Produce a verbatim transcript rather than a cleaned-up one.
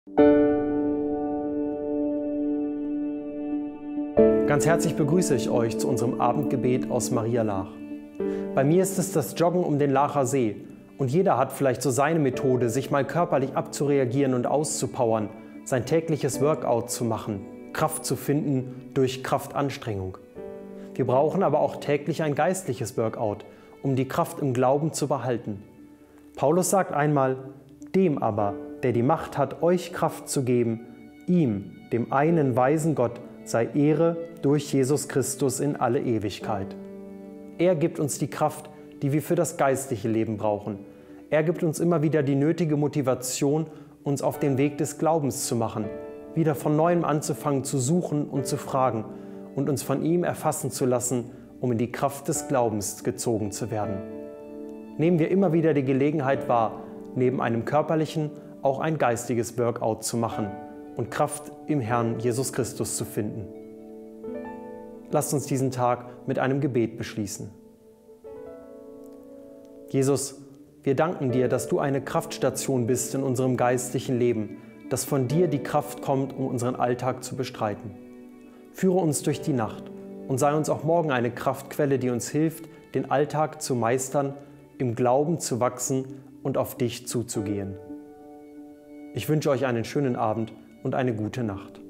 Ganz herzlich begrüße ich euch zu unserem Abendgebet aus Maria Laach. Bei mir ist es das Joggen um den Laacher See und jeder hat vielleicht so seine Methode, sich mal körperlich abzureagieren und auszupowern, sein tägliches Workout zu machen, Kraft zu finden durch Kraftanstrengung. Wir brauchen aber auch täglich ein geistliches Workout, um die Kraft im Glauben zu behalten. Paulus sagt einmal: Dem aber, der die Macht hat, euch Kraft zu geben, ihm, dem einen weisen Gott, sei Ehre durch Jesus Christus in alle Ewigkeit. Er gibt uns die Kraft, die wir für das geistliche Leben brauchen. Er gibt uns immer wieder die nötige Motivation, uns auf den Weg des Glaubens zu machen, wieder von Neuem anzufangen zu suchen und zu fragen und uns von ihm erfassen zu lassen, um in die Kraft des Glaubens gezogen zu werden. Nehmen wir immer wieder die Gelegenheit wahr, neben einem körperlichen auch ein geistiges Workout zu machen und Kraft im Herrn Jesus Christus zu finden. Lasst uns diesen Tag mit einem Gebet beschließen. Jesus, wir danken dir, dass du eine Kraftstation bist in unserem geistlichen Leben, dass von dir die Kraft kommt, um unseren Alltag zu bestreiten. Führe uns durch die Nacht und sei uns auch morgen eine Kraftquelle, die uns hilft, den Alltag zu meistern, im Glauben zu wachsen und auf dich zuzugehen. Ich wünsche euch einen schönen Abend und eine gute Nacht.